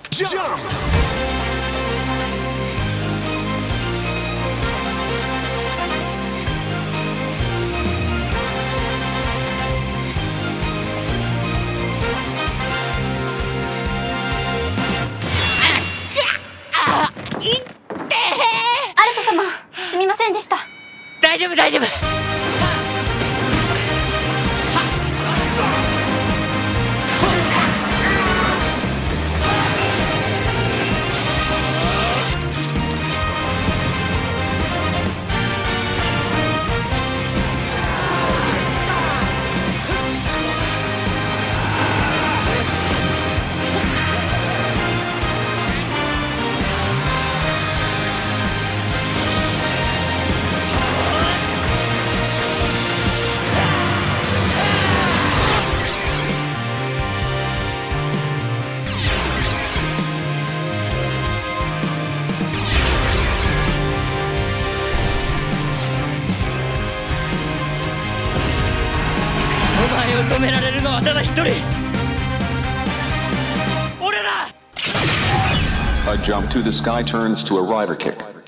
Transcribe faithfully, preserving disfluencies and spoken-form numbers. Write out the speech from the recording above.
アルト様、すみませんでした。 大丈夫大丈夫。止められるのはただ一人、俺だ。 A jump to the sky turns to a rider kick.